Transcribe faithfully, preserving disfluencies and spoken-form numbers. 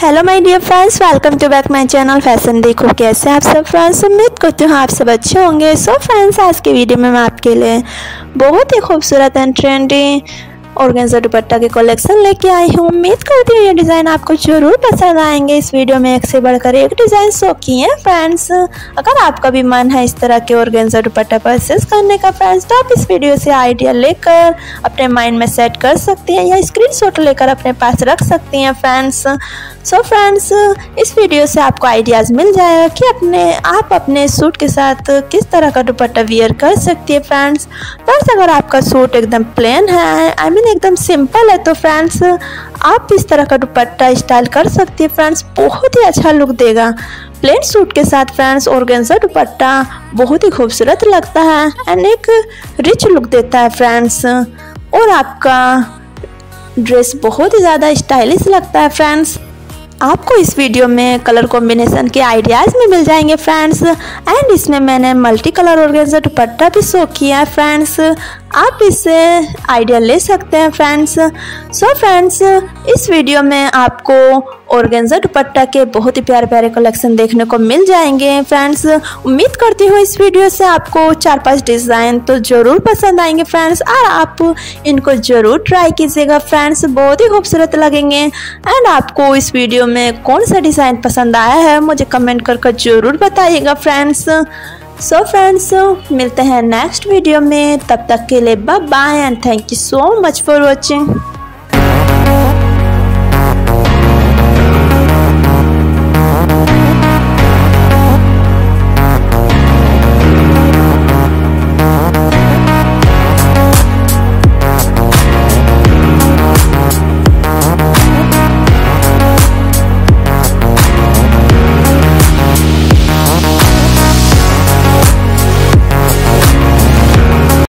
Hello my dear friends, welcome to back my channel fashion देखो। कैसे आप सब फ्रेंड्स? उम्मीद करती हूँ आप सब अच्छे होंगे। सो फ्रेंड्स, आज के वीडियो में मैं आपके लिए बहुत ही खूबसूरत एंड ट्रेंडी ऑर्गेन्जा दुपट्टा के कलेक्शन लेके आई हूँ। उम्मीद करती हूँ ये डिज़ाइन आपको जरूर पसंद आएंगे। इस वीडियो में एक से बढ़कर एक डिज़ाइन शो किए हैं फ्रेंड्स। अगर आपका भी मन है इस तरह के ऑर्गेन्जा दुपट्टा परचेस करने का फ्रेंड्स, तो आप इस वीडियो से आइडिया लेकर अपने माइंड में सेट कर सकते हैं या स्क्रीनशॉट लेकर अपने पास रख सकती हैं फ्रेंड्स। सो फ्रेंड्स, इस वीडियो से आपको आइडियाज़ मिल जाएगा कि अपने आप अपने सूट के साथ किस तरह का दुपट्टा वियर कर सकती है फ्रेंड्स। फ्रेंड्स, अगर आपका सूट एकदम प्लेन है, आई मीन एकदम सिंपल है, तो फ्रेंड्स आप इस तरह का दुपट्टा स्टाइल कर सकती है फ्रेंड्स। बहुत ही अच्छा लुक देगा प्लेन सूट के साथ फ्रेंड्स। ऑर्गेन्जा दुपट्टा बहुत ही खूबसूरत लगता है एंड एक रिच लुक देता है फ्रेंड्स, और आपका ड्रेस बहुत ही ज़्यादा स्टाइलिश लगता है फ्रेंड्स। आपको इस वीडियो में कलर कॉम्बिनेशन के आइडियाज़ में मिल जाएंगे फ्रेंड्स, एंड इसमें मैंने मल्टी कलर ऑर्गेन्जा दुपट्टा भी शो किया है फ्रेंड्स। आप इससे आइडिया ले सकते हैं फ्रेंड्स। सो फ्रेंड्स, इस वीडियो में आपको ऑर्गेन्जा दुपट्टा के बहुत ही प्यारे प्यारे कलेक्शन देखने को मिल जाएंगे फ्रेंड्स। उम्मीद करती हूँ इस वीडियो से आपको चार पांच डिज़ाइन तो ज़रूर पसंद आएंगे फ्रेंड्स, और आप इनको ज़रूर ट्राई कीजिएगा फ्रेंड्स, बहुत ही खूबसूरत लगेंगे। एंड आपको इस वीडियो में कौन सा डिज़ाइन पसंद आया है मुझे कमेंट कर कर ज़रूर बताइएगा फ्रेंड्स। सो फ्रेंड्स, मिलते हैं नेक्स्ट वीडियो में। तब तक के लिए bye bye and thank you so much for watching.